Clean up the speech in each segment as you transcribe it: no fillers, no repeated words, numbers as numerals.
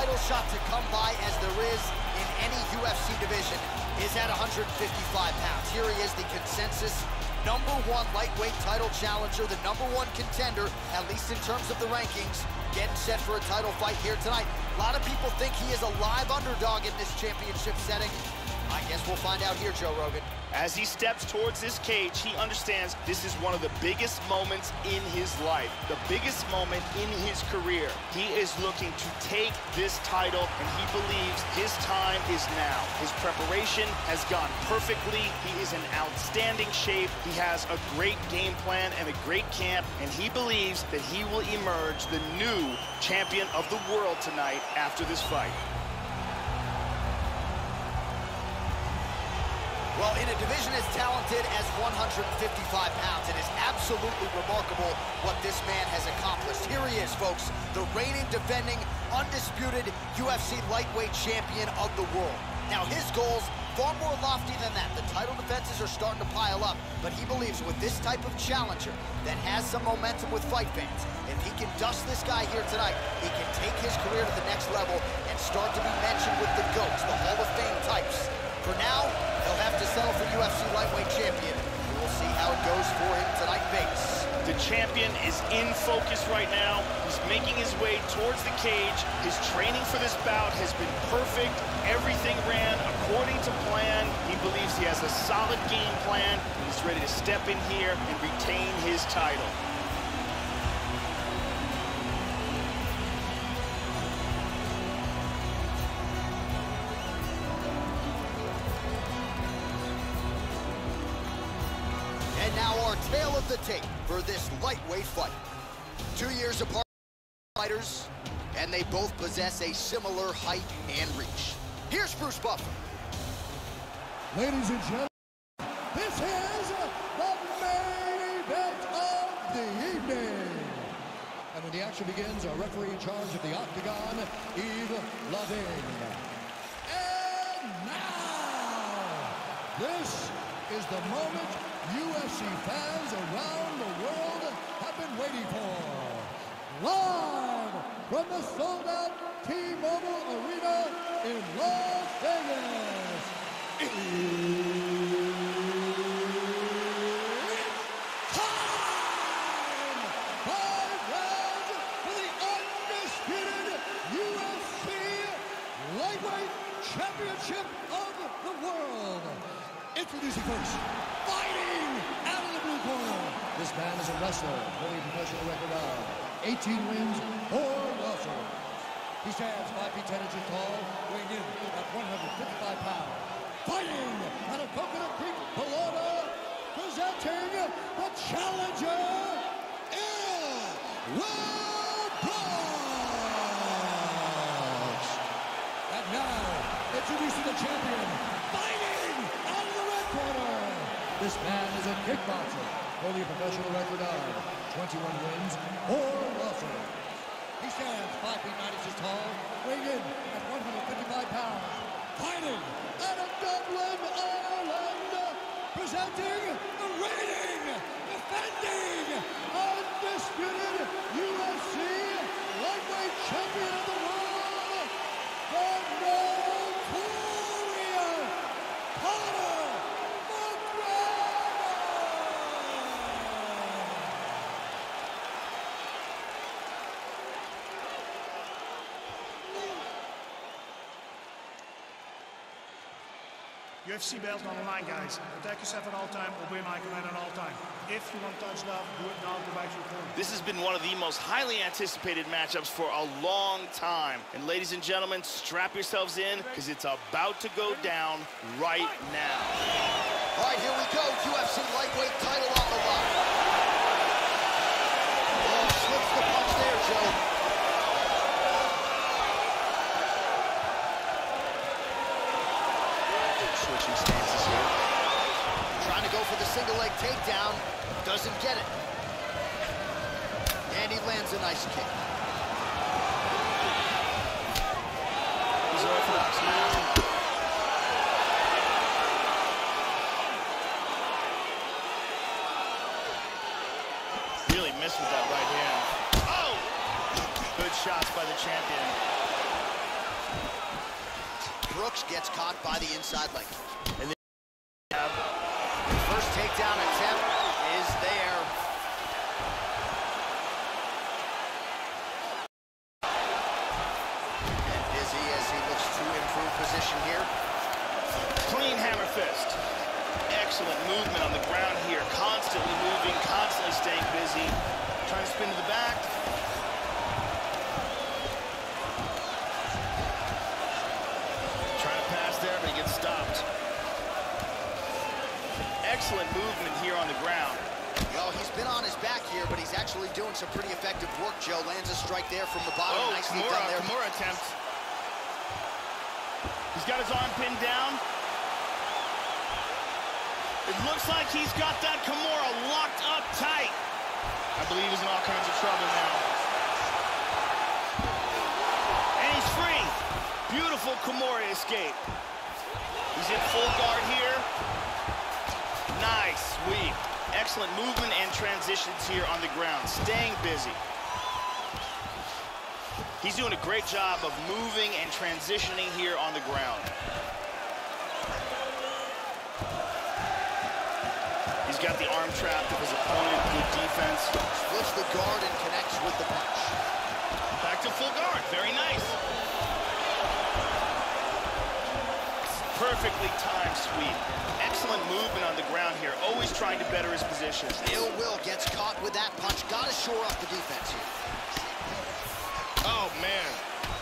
title shot to come by as there is in any UFC division is at 155 pounds. Here he is, the consensus #1 lightweight title challenger, the #1 contender, at least in terms of the rankings, getting set for a title fight here tonight. A lot of people think he is a live underdog in this championship setting. I guess we'll find out here, Joe Rogan. As he steps towards this cage, he understands this is one of the biggest moments in his life, the biggest moment in his career. He is looking to take this title, and he believes his time is now. His preparation has gone perfectly. He is in outstanding shape. He has a great game plan and a great camp, and he believes that he will emerge the new champion of the world tonight after this fight. Well, in a division as talented as 155 pounds, it is absolutely remarkable what this man has accomplished. Here he is, folks, the reigning, defending, undisputed UFC lightweight champion of the world. Now, his goals, far more lofty than that. The title defenses are starting to pile up, but he believes with this type of challenger that has some momentum with fight fans, if he can dust this guy here tonight, he can take his career to the next level and start to be mentioned with the GOATs, the Hall of Fame types. For now, he'll have to settle for UFC lightweight champion. We'll see how it goes for him tonight, Vegas. The champion is in focus right now. He's making his way towards the cage. His training for this bout has been perfect. Everything ran according to plan. He believes he has a solid game plan. He's ready to step in here and retain his title. And now our tale of the tape for this lightweight fight. 2 years apart fighters, and they both possess a similar height and reach. Here's Bruce Buffer. Ladies and gentlemen, this is the main event of the evening. And when the action begins, our referee in charge of the Octagon, Yves Lavigne. And now, this is the moment UFC fans around the world have been waiting for. Live from the sold-out T-Mobile Arena in Las Vegas. It's time! 5 rounds for the undisputed UFC Lightweight Championship of the world. Introducing first, fighting out of the blue corner. This man is a wrestler, holding a professional record of 18 wins, 4 losses. He stands 5 feet 10 inches tall, weighing in at 155 pounds. Fighting out of Coconut Creek, Florida, presenting the challenger, Will Brooks. And now, introducing the champion, fighting out of the red corner. This man is a kickboxer, holding a professional record of 21 wins, 4 losses. He stands 5 feet 9 inches tall, weighing in at 155 pounds. Fighting out of Dublin, Ireland, presenting the reigning, defending, undisputed UFC lightweight champion of the world, the notorious Conor McGregor! UFC belt on the line, guys. Protect yourself at all time, obey my command at all time. If you want touchdown, do it now, go back to your corner. This has been one of the most highly anticipated matchups for a long time. And ladies and gentlemen, strap yourselves in, because it's about to go down right now. All right, here we go. UFC lightweight title on the line. Oh, slips the punch there, Joe. Switching stances here. Trying to go for the single leg takedown. Doesn't get it. And he lands a nice kick. He's orthodox now. Really missed with that right hand. Oh! Good shots by the champion. Brooks gets caught by the inside leg. And then first takedown attempt is there. And Busy as he looks to improve position here. clean hammer fist. Excellent movement on the ground here. Constantly moving, constantly staying busy. Trying to spin to the back. Trying to pass there, but he gets stopped. Excellent movement here on the ground. Well, he's been on his back here, but he's actually doing some pretty effective work, Joe. Lands a strike there from the bottom. Oh, Nicely done there. Kimura attempt. He's got his arm pinned down. It looks like he's got that Kimura locked up tight. I believe he's in all kinds of trouble now. And he's free. Beautiful Kimura escape. He's in full guard here. Nice sweep. Excellent movement and transitions here on the ground. Staying busy. He's doing a great job of moving and transitioning here on the ground. He's got the arm trapped of his opponent. Good defense. Splits the guard and connects with the punch. Back to full guard. Very nice. Perfectly timed sweep. Excellent movement on the ground here. Always trying to better his position. Ill Will gets caught with that punch. Got to shore up the defense here. Oh, man.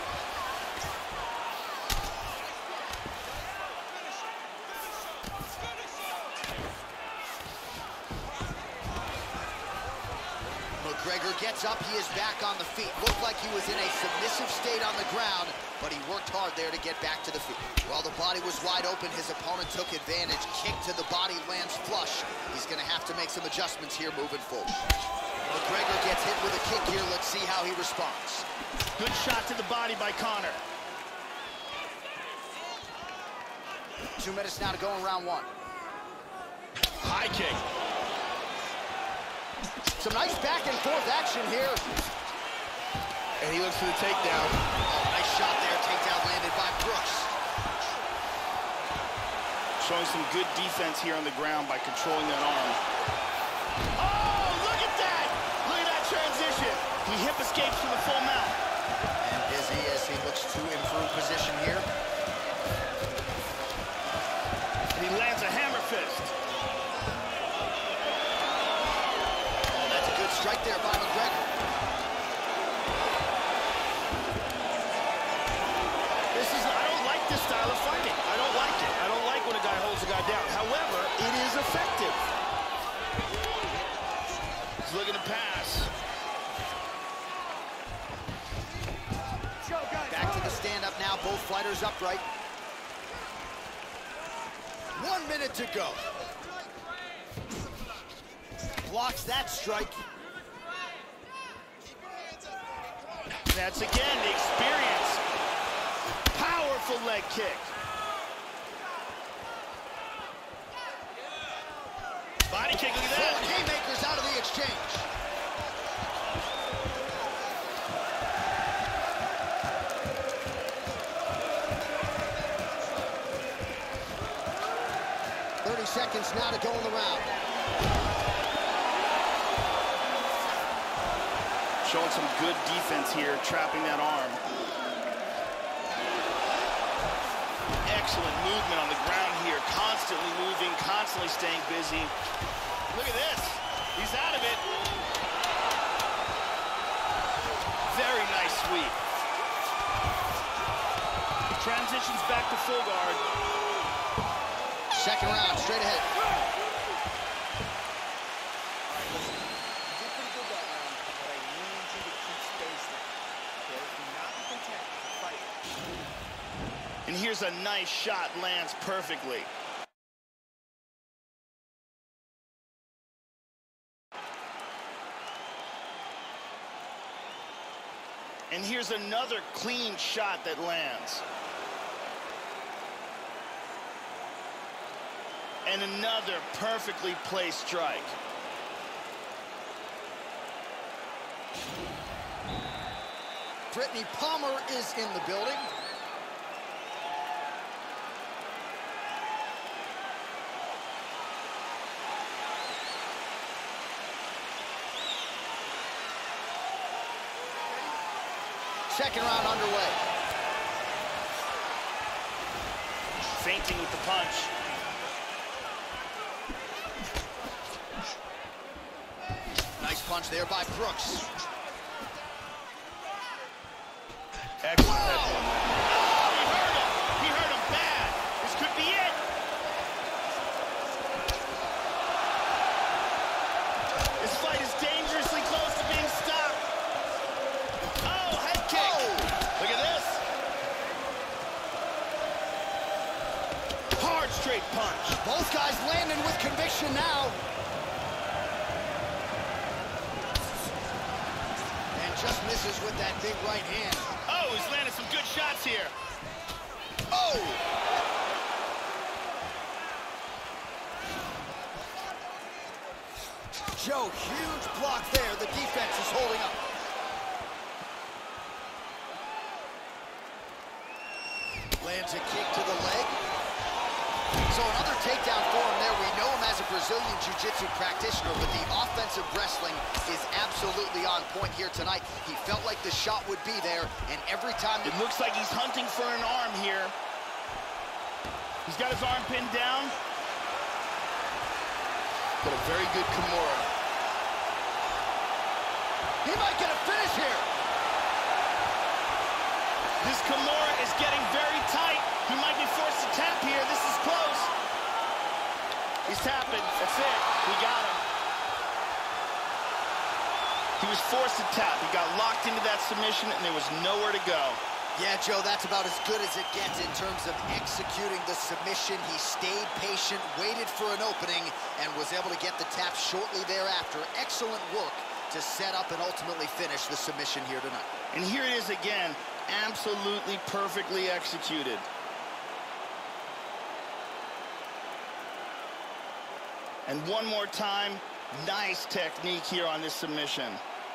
McGregor gets up. He is back on the feet. Looked like he was in a submissive state on the ground, but he worked hard there to get back to the feet. While the body was wide open, his opponent took advantage. Kick to the body, lands flush. He's going to have to make some adjustments here moving forward. McGregor gets hit with a kick here. Let's see how he responds. Good shot to the body by Conor. 2 minutes now to go in round one. High kick. Some nice back and forth action here. And he looks for the takedown. Oh, nice shot there. Takedown landed by Brooks. Showing some good defense here on the ground by controlling that arm. Oh, look at that! Look at that transition. He hip escapes from the full mount. And Busy as he looks to improve position here. And he lands a hammer fist. Oh, that's a good strike there by McGregor. I don't like this style of fighting. I don't like it. I don't like when a guy holds a guy down. However, it is effective. He's looking to pass. Back to the stand-up now. Both fighters upright. 1 minute to go. Blocks that strike. That's again the experience. Powerful leg kick. Body kick, look at that. Four haymakers out of the exchange. Seconds now to go in the round. Showing some good defense here, trapping that arm. Excellent movement on the ground here, constantly moving, constantly staying busy. Look at this. He's out of it. Very nice sweep. Transitions back to full guard. Second round, straight ahead. And here's a nice shot, lands perfectly. And here's another clean shot that lands. And another perfectly placed strike. Brittany Palmer is in the building. second round underway. Feinting with the punch. Nice punch there by Brooks. Excellent. Oh, he hurt him. He hurt him bad. This could be it. This fight is dangerously close to being stopped. Oh, head kick. Oh. Look at this. Hard straight punch. Both guys landing with conviction now. And just misses with that big right hand. Oh, he's landed some good shots here. Oh! Joe, huge block there. The defense is holding up. Lands a kick to the leg. So another takedown for him there. We know him as a Brazilian Jiu-Jitsu practitioner, but the offensive wrestling is absolutely on point here tonight. He felt like the shot would be there, and every time... It looks like he's hunting for an arm here. He's got his arm pinned down. But a very good Kimura. He might get a finish here. This Kimura is getting very tight. He might be forced to tap here. This is close. He's tapping. That's it. We got him. He was forced to tap. He got locked into that submission, and there was nowhere to go. Yeah, Joe, that's about as good as it gets in terms of executing the submission. He stayed patient, waited for an opening, and was able to get the tap shortly thereafter. Excellent work to set up and ultimately finish the submission here tonight. And here it is again, absolutely perfectly executed. And one more time, nice technique here on this submission.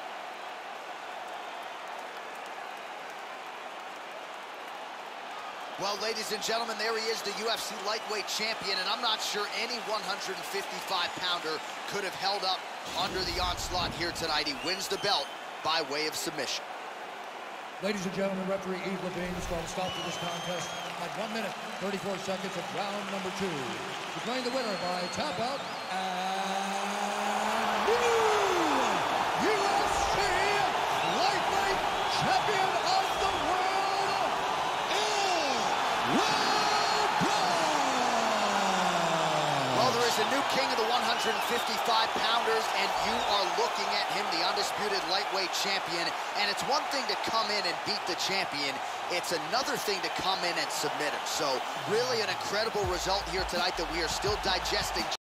Well, ladies and gentlemen, there he is, the UFC lightweight champion, and I'm not sure any 155-pounder could have held up under the onslaught here tonight. He wins the belt by way of submission. Ladies and gentlemen, referee Yves Lavigne is going to stop to this contest at 1 minute, 34 seconds of round number 2. Declaring the winner by tap out and new UFC lightweight champion of the world, Well, there is a new king of the 155-pounders, and you are looking at him, the undisputed lightweight champion. And it's one thing to come in and beat the champion. It's another thing to come in and submit him. So really an incredible result here tonight that we are still digesting.